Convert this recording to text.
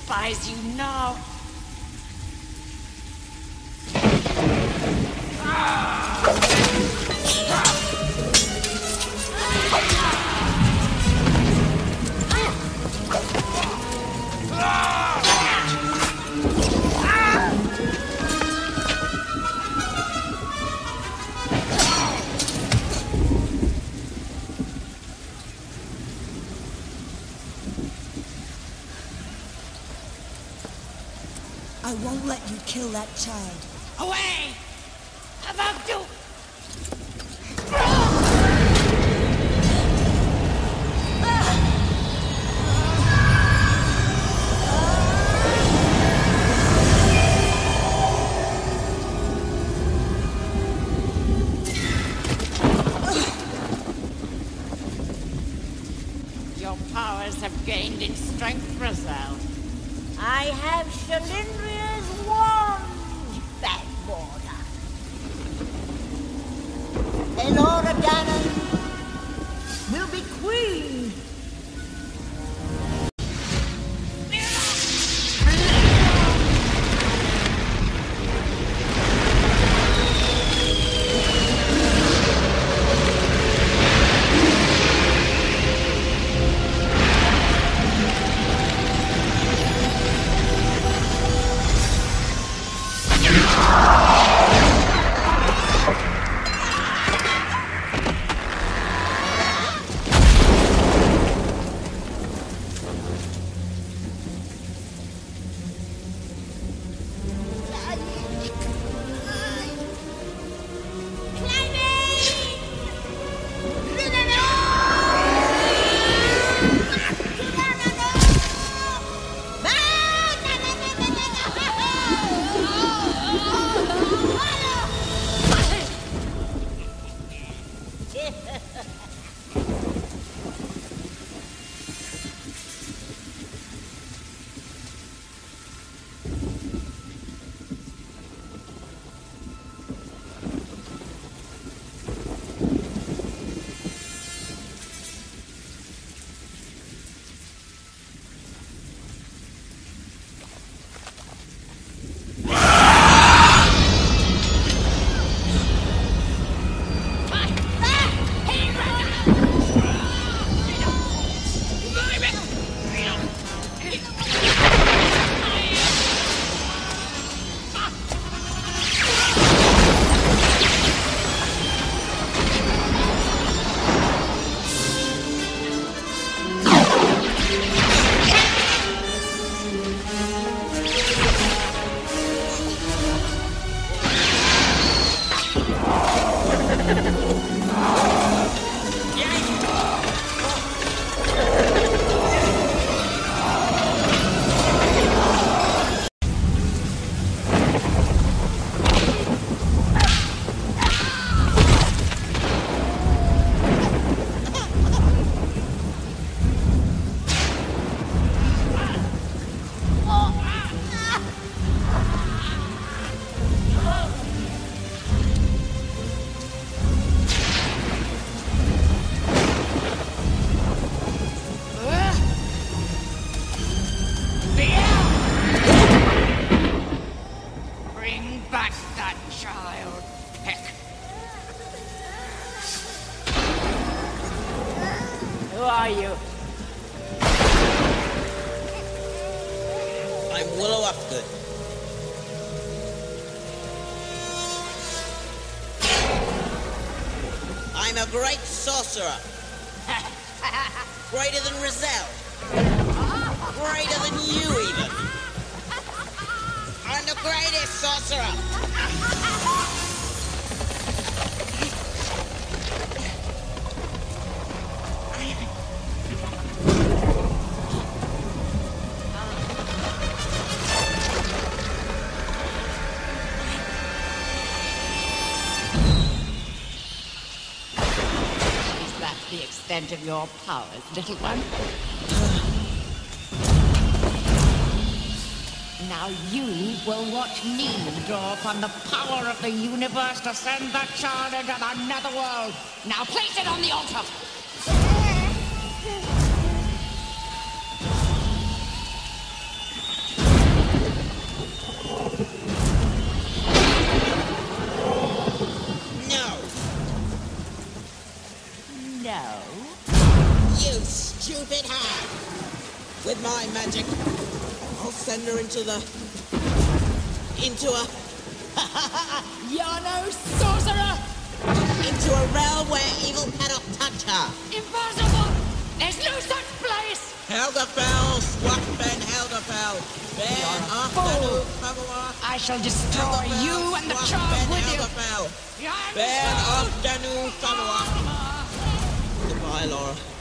despise you now. I won't let you kill that child. Away! Above you! Your powers have gained in strength, Roselle. I have Shalindria's wand, Bavmorda. Elora Gannon will be queen. Who are you? I'm Willow Upgood. I'm a great sorcerer. Greater than Roselle. Greater than you, even. I'm the greatest sorcerer. The extent of your powers, little one. Now you will watch me draw upon the power of the universe to send that child into the netherworld. Now place it on the altar. With my magic, I'll send her into a... You're no sorcerer! into a realm where evil cannot touch her. Impossible! There's no such place! Helderfell, swat Ben Helderfell. Ben Afternoon, Bavmorda. I shall destroy you and the child with you! Ben Afternoon, Bavmorda. Goodbye, Laura.